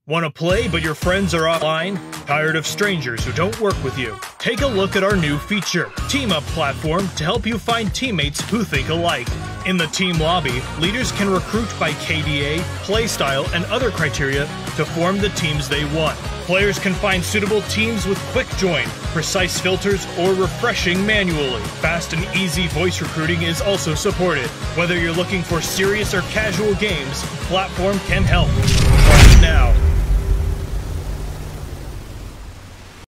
Want to play but your friends are offline? Tired of strangers who don't work with you? Take a look at our new feature, Team Up Platform, to help you find teammates who think alike. In the team lobby, leaders can recruit by KDA, playstyle, and other criteria to form the teams they want. Players can find suitable teams with quick join, precise filters, or refreshing manually. Fast and easy voice recruiting is also supported. Whether you're looking for serious or casual games, Platform can help. Try it now.